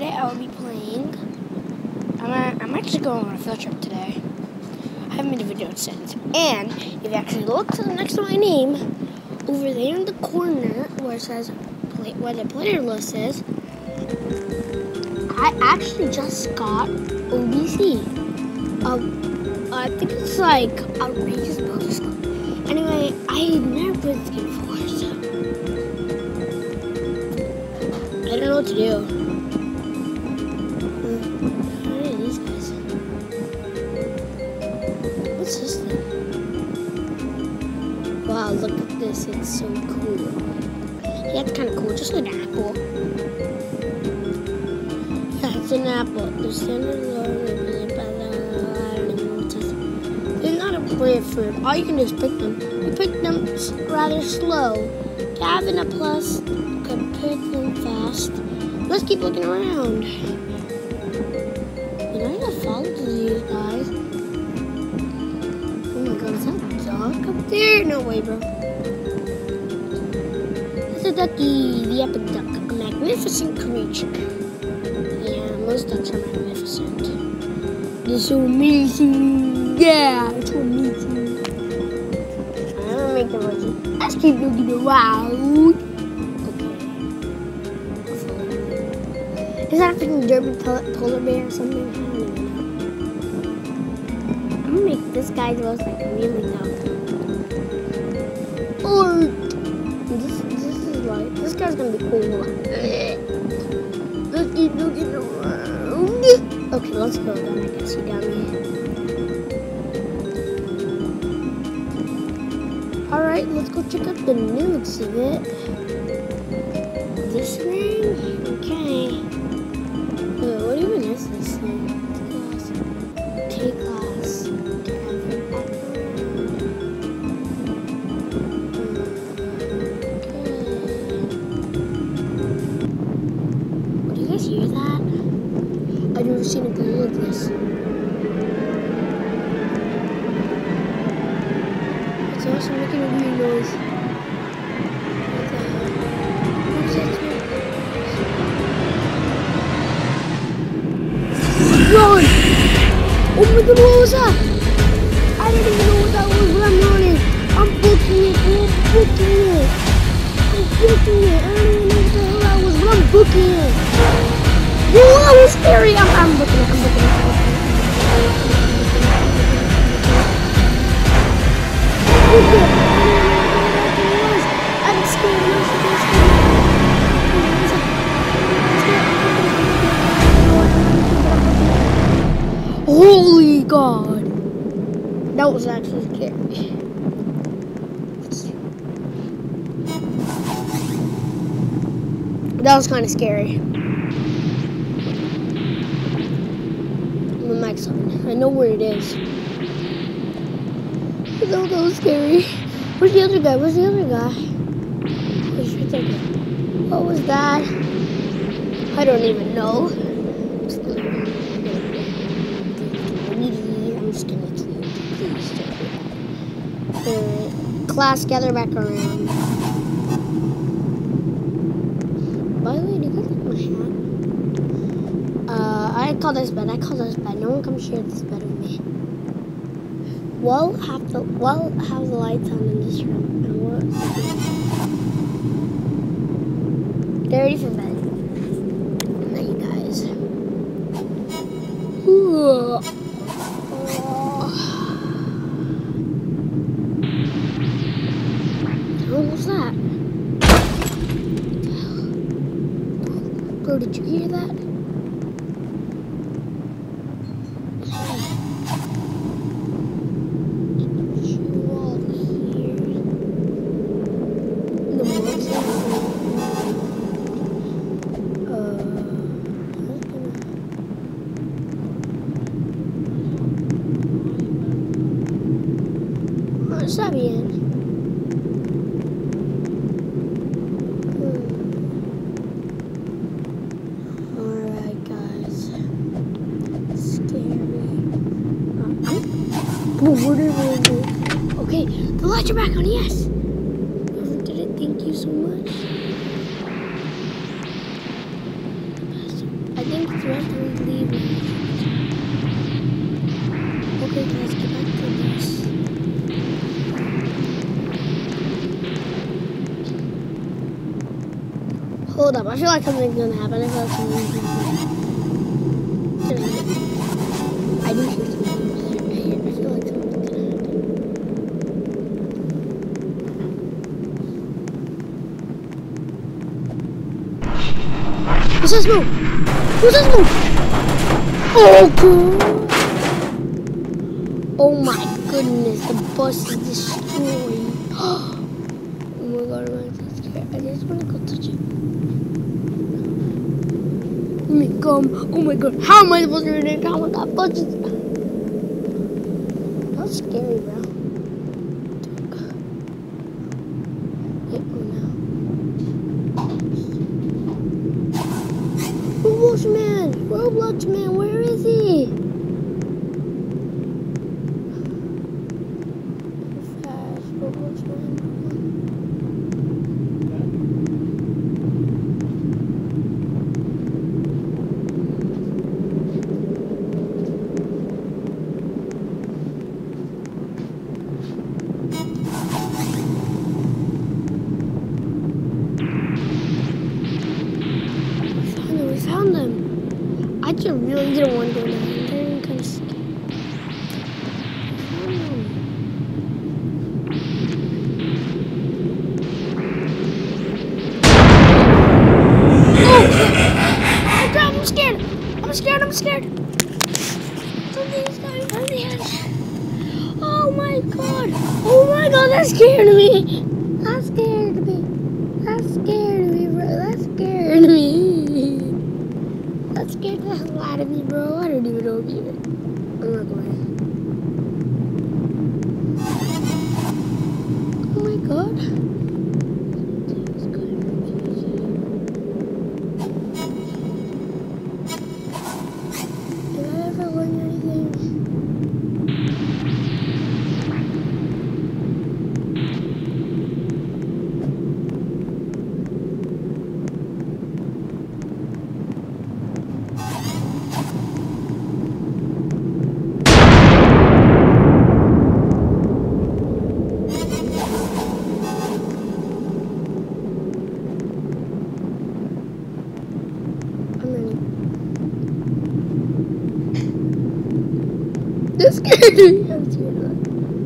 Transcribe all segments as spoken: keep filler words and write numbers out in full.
today I will be playing. I'm, a, I'm actually going on a field trip today. I haven't made a video since. And if you actually look to the next to my name, over there in the corner where it says play, where the player list is, I actually just got O B C. Um, I think it's like outrageous bonus. Anyway, I never played this game before, so I don't know what to do. What's this thing? Wow, look at this. It's so cool. Yeah, it's kind of cool. Just like an apple. Yeah, it's an apple. The standard they're not a brave fruit. All you can do is pick them. You pick them rather slow. Having a plus can pick them fast. Let's keep looking around. Did I not follow these guys? Is that a dog up there? No way, bro. It's a ducky, the epic duck, a magnificent creature. Yeah, most ducks are magnificent. They're so amazing. Yeah, it's so amazing. I'm gonna make the emoji. Let's keep looking around. Okay. Is that a freaking derby polar bear or something? I don't even know. I'm gonna make this guy look like really dumb. Or this, this is like this guy's gonna be cool. Let's keep looking around. Okay, let's go then. I guess you got me. All right, let's go check out the new exhibit. This thing, okay. Wait, what even is this thing? Take class. Hear that? I've never seen a girl like this. It's also making a weird noise. What the hell? What's that? Run! Oh my god, what was that? I didn't even know what that was, but I'm running. I'm booking it, I'm booking it. I'm booking it. I don't even know what the hell that was, but I'm booking it. Whoa, that was scary! I'm, I'm looking at it, I'm looking at it. I'm scared, I'm scared. Holy God! That was actually scary. That was kind of scary. I know where it is. That was scary. Where's the other guy? Where's the other guy? What was that? I don't even know. I'm just gonna please. Uh, class, gather back around. By the way, do you guys like my hat? Uh, I call this bed. I call this bed. No one comes share this bed with me. We'll have the we'll have the lights on in this room. And we'll get ready for bed. Good night, you guys. Ooh. Oh. What was that? Bro, did you hear that? Está bien. Hmm. Alright, guys. Scary. Uh, okay, the lights are back on, yes. Did it? Thank you so much. I think the rest of us leave now. Okay, let's get back to this. Hold up, I feel like something's gonna happen. I feel like something's gonna happen. I do feel something over there. I, I feel like something's gonna happen. What's this move? What's this move? Oh, God. Oh my goodness, the bus is destroyed. Oh my God, I'm so scared. I just want to go touch it. Oh my God, oh my God, how am I supposed to read it down with that bus? Is... That's scary, bro. Roblox man! Roblox man, where is he? Fast, Roblox man. We found them. I just really didn't want to go down. They're kind of scared. Oh, oh crap, I'm scared. I'm scared, I'm scared. Something's going on there. Oh my God. Oh my God, that scared me. That scared me. That scared me, bro. That scared me. That scared the hell out of me, bro. I don't even know if you. I'm not going. Oh my God. Did I ever learn anything? That scared me. I'm scared of that.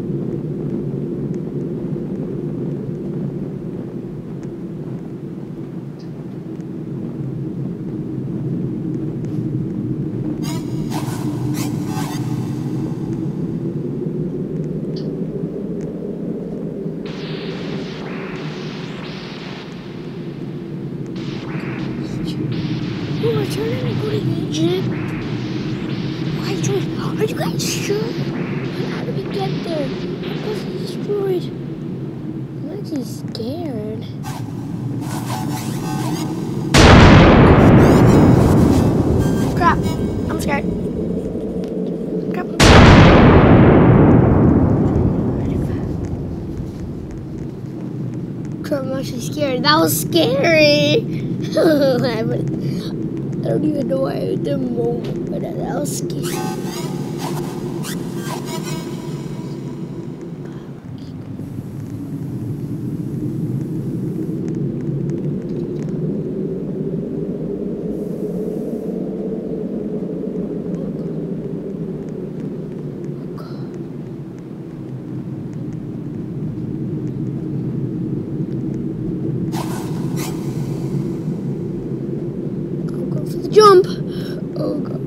Oh, we're trying to go to Egypt. Why, Joyce? Are you guys sure? How do we get there? Our bus is destroyed. I'm actually scared. Crap. I'm scared. Crap. Crap, I'm actually scared. That was scary. I don't even know why at the moment, but that was scary. Jump! Oh God.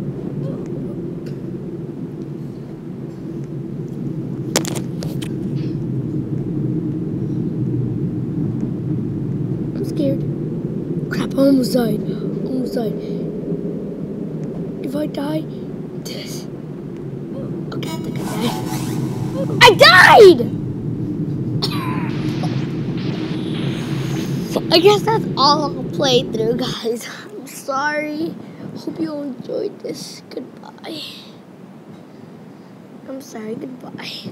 I'm scared. Crap, I almost died. Almost died. If I die, this. Okay, I think I died. I died! I guess that's all I'll play through, guys. Sorry. Hope you all enjoyed this. Goodbye. I'm sorry. Goodbye.